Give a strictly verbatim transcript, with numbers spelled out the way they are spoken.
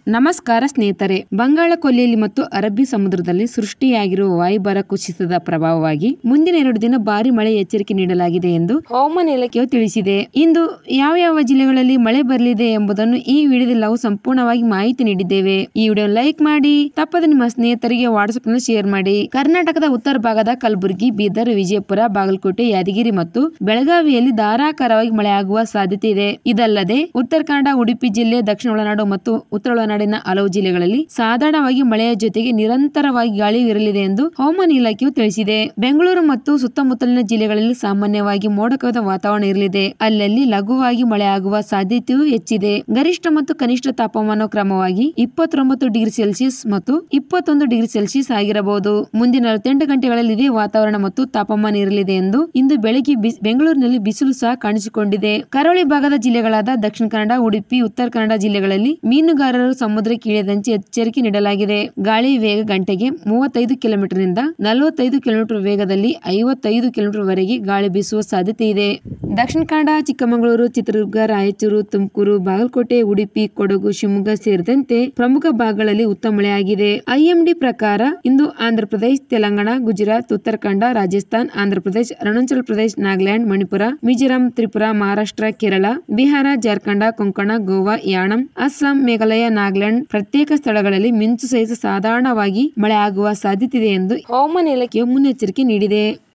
ನಮಸ್ಕಾರ ಸ್ನೇಹಿತರೆ, ಬಂಗಾಳ ಕೊಲ್ಲಿಯಲ್ಲಿ ಮತ್ತು ಅರಬ್ಬಿ ಸಮುದ್ರದಲ್ಲಿ ಸೃಷ್ಟಿಯಾಗಿರುವ ವಾಯುಭಾರ ಕುಸಿತದ ಪ್ರಭಾವವಾಗಿ ಮುಂದಿನ ಎರಡು ದಿನ ಭಾರಿ ಮಳೆ ಎಚ್ಚರಿಕೆ ನೀಡಲಾಗಿದೆ ಎಂದು ಹವಾಮಾನ ಇಲಾಖೆಯು ತಿಳಿಸಿದೆ. ಇಂದು ಯಾವ ಯಾವ ಜಿಲ್ಲೆಗಳಲ್ಲಿ ಮಳೆ ಬರಲಿದೆ ಎಂಬುದನ್ನು ಈ ವಿಡಿಯೋದಲ್ಲಿ ನಾವು ಸಂಪೂರ್ಣವಾಗಿ ಮಾಹಿತಿ ನೀಡಿದ್ದೇವೆ. ಈ ವಿಡಿಯೋ ಲೈಕ್ ಮಾಡಿ, ತಪ್ಪದೆ ನಿಮ್ಮ ಸ್ನೇಹಿತರಿಗೆ ವಾಟ್ಸ್ಆಪ್ ನಲ್ಲಿ ಶೇರ್ ಮಾಡಿ. ಕರ್ನಾಟಕದ ಉತ್ತರ ಭಾಗದ ಕಲಬುರಗಿ, ಬೀದರ್, ವಿಜಯಪುರ, ಬಾಗಲಕೋಟೆ, ಯಾದಗಿರಿ ಮತ್ತು ಬೆಳಗಾವಿಯಲ್ಲಿ ಧಾರಾಕಾರವಾಗಿ ಮಳೆ ಆಗುವ ಸಾಧ್ಯತೆ ಇದೆ. ಇದಲ್ಲದೆ ಉತ್ತರ ಕನ್ನಡ, ಉಡುಪಿ ಜಿಲ್ಲೆ, ದಕ್ಷಿಣ ಒಳನಾಡು ಮತ್ತು ಉತ್ತರ ಒಳನಾಡಿನ ಹಲವು ಜಿಲ್ಲೆಗಳಲ್ಲಿ ಸಾಧಾರಣವಾಗಿ ಮಳೆಯ ಜೊತೆಗೆ ನಿರಂತರವಾಗಿ ಗಾಳಿಯೂ ಇರಲಿದೆ ಎಂದು ಹವಾಮಾನ ಇಲಾಖೆಯು ತಿಳಿಸಿದೆ. ಬೆಂಗಳೂರು ಮತ್ತು ಸುತ್ತಮುತ್ತಲಿನ ಜಿಲ್ಲೆಗಳಲ್ಲಿ ಸಾಮಾನ್ಯವಾಗಿ ಮೋಡ ಕವಿದ ವಾತಾವರಣ ಇರಲಿದೆ. ಅಲ್ಲಲ್ಲಿ ಲಘುವಾಗಿ ಮಳೆ ಆಗುವ ಸಾಧ್ಯತೆಯೂ ಹೆಚ್ಚಿದೆ. ಗರಿಷ್ಠ ಮತ್ತು ಕನಿಷ್ಠ ತಾಪಮಾನ ಕ್ರಮವಾಗಿ ಇಪ್ಪತ್ತೊಂಬತ್ತು ಡಿಗ್ರಿ ಸೆಲ್ಸಿಯಸ್ ಮತ್ತು ಇಪ್ಪತ್ತೊಂದು ಡಿಗ್ರಿ ಸೆಲ್ಸಿಯಸ್ ಆಗಿರಬಹುದು. ಮುಂದಿನ ನಲವತ್ತೆಂಟು ಗಂಟೆಗಳಲ್ಲಿ ಇದೇ ವಾತಾವರಣ ಮತ್ತು ತಾಪಮಾನ ಇರಲಿದೆ ಎಂದು ಇಂದು ಬೆಳಗ್ಗೆ ಬೆಂಗಳೂರಿನಲ್ಲಿ ಬಿಸಿಲು ಸಹ ಕಾಣಿಸಿಕೊಂಡಿದೆ. ಕರಾವಳಿ ಭಾಗದ ಜಿಲ್ಲೆಗಳಾದ ದಕ್ಷಿಣ ಕನ್ನಡ, ಉಡುಪಿ, ಉತ್ತರ ಕನ್ನಡ ಜಿಲ್ಲೆಗಳಲ್ಲಿ ಮೀನುಗಾರರು ಸಮುದ್ರಕ್ಕೆ ಇಳಿಯದಂತೆ ಎಚ್ಚರಿಕೆ ನೀಡಲಾಗಿದೆ. ಗಾಳಿ ವೇಗ ಗಂಟೆಗೆ ಮೂವತ್ತೈದು ಕಿಲೋಮೀಟರ್ ನಿಂದ ನಲವತ್ತೈದು ಕಿಲೋಮೀಟರ್ ವೇಗದಲ್ಲಿ ಐವತ್ತೈದು ಕಿಲೋಮೀಟರ್ ವರೆಗೆ ಗಾಳಿ ಬೀಸುವ ಸಾಧ್ಯತೆ ಇದೆ. ದಕ್ಷಿಣ ಕನ್ನಡ, ಚಿಕ್ಕಮಗಳೂರು, ಚಿತ್ರದುರ್ಗ, ರಾಯಚೂರು, ತುಮಕೂರು, ಬಾಗಲಕೋಟೆ, ಉಡುಪಿ, ಕೊಡಗು, ಶಿವಮೊಗ್ಗ ಸೇರಿದಂತೆ ಪ್ರಮುಖ ಭಾಗಗಳಲ್ಲಿ ಉತ್ತಮ ಮಳೆಯಾಗಿದೆ. ಐಎಂಡಿ ಪ್ರಕಾರ ಇಂದು ಆಂಧ್ರಪ್ರದೇಶ, ತೆಲಂಗಾಣ, ಗುಜರಾತ್, ಉತ್ತರಾಖಂಡ, ರಾಜಸ್ಥಾನ್, ಆಂಧ್ರಪ್ರದೇಶ, ಅರುಣಾಚಲ ಪ್ರದೇಶ, ನಾಗಾಲ್ಯಾಂಡ್, ಮಣಿಪುರ, ಮಿಜೋರಾಂ, ತ್ರಿಪುರಾ, ಮಹಾರಾಷ್ಟ್ರ, ಕೇರಳ, ಬಿಹಾರ, ಜಾರ್ಖಂಡ್, ಕೊಂಕಣ, ಗೋವಾ, ಯಾಣಂ, ಅಸ್ಸಾಂ, ಮೇಘಾಲಯ, ನಾಗಾಲ್ಯಾಂಡ್ ಪ್ರತ್ಯೇಕ ಸ್ಥಳಗಳಲ್ಲಿ ಮಿಂಚು ಸಹಿತ ಸಾಧಾರಣವಾಗಿ ಮಳೆ ಆಗುವ ಸಾಧ್ಯತೆ ಇದೆ ಎಂದು ಹವಾಮಾನ ಇಲಾಖೆಯು ಮುನ್ನೆಚ್ಚರಿಕೆ ನೀಡಿದೆ.